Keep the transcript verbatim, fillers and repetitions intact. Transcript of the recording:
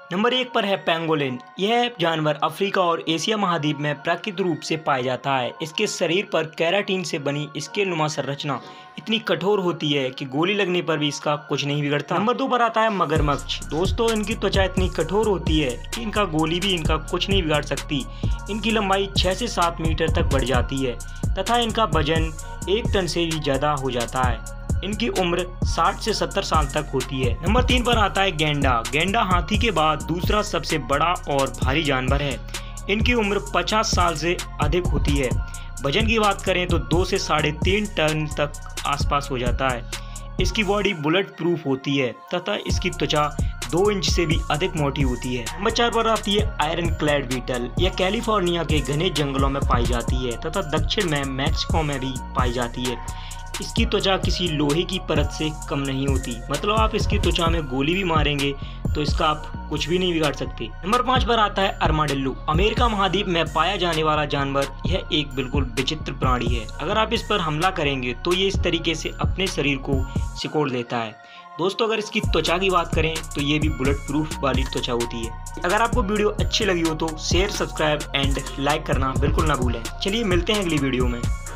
Number एक पर है पेंगोलिन। यह जानवर अफ्रीका और एशिया महाद्वीप में प्राकृतिक रूप से पाया जाता है। इसके शरीर पर केराटिन से बनी स्केल नुमा संरचना इतनी कठोर होती है कि गोली लगने पर भी इसका कुछ नहीं बिगड़ता। नंबर दो पर आता है मगरमच्छ। दोस्तों, इनकी त्वचा इतनी कठोर होती है कि इनका गोली भी इनका कुछ नहीं बिगाड़ सकती। इनकी लंबाई छः से सात मीटर तक बढ़ जाती है तथा इनका वजन एक टन से भी ज़्यादा हो जाता है। इनकी उम्र साठ से सत्तर साल तक होती है। नंबर तीन पर आता है गेंडा। गेंडा हाथी के बाद दूसरा सबसे बड़ा और भारी जानवर है। इनकी उम्र पचास साल से अधिक होती है। वजन की बात करें तो दो से साढ़े तीन टन तक आसपास हो जाता है। इसकी बॉडी बुलेट प्रूफ होती है तथा इसकी त्वचा दो इंच से भी अधिक मोटी होती है। नंबर चार पर आती है आयरन क्लैड बीटल। यह कैलिफोर्निया के घने जंगलों में पाई जाती है तथा दक्षिण में मैक्सिको में भी पाई जाती है। इसकी त्वचा किसी लोहे की परत से कम नहीं होती, मतलब आप इसकी त्वचा में गोली भी मारेंगे तो इसका आप कुछ भी नहीं बिगाड़ सकते। नंबर पाँच पर आता है अरमाडिल्लो। अमेरिका महाद्वीप में पाया जाने वाला जानवर यह एक बिल्कुल विचित्र प्राणी है। अगर आप इस पर हमला करेंगे तो ये इस तरीके से अपने शरीर को सिकोड़ लेता है। दोस्तों, अगर इसकी त्वचा की बात करें तो ये भी बुलेट प्रूफ वाली त्वचा होती है। अगर आपको वीडियो अच्छी लगी हो तो शेयर, सब्सक्राइब एंड लाइक करना बिल्कुल ना भूलें। चलिए मिलते हैं अगली वीडियो में।